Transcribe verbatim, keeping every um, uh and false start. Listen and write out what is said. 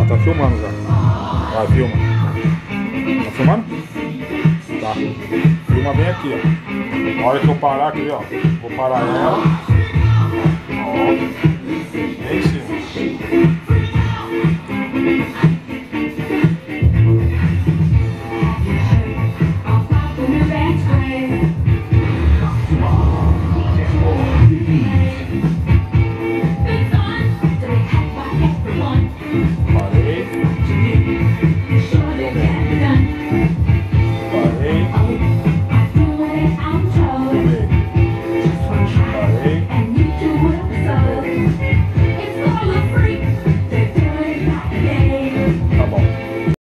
Ó, tá filmando já. Vai, filma. Tá filmando? Tá. Filma bem aqui, ó. A hora que eu parar aqui, ó. Vou parar ela.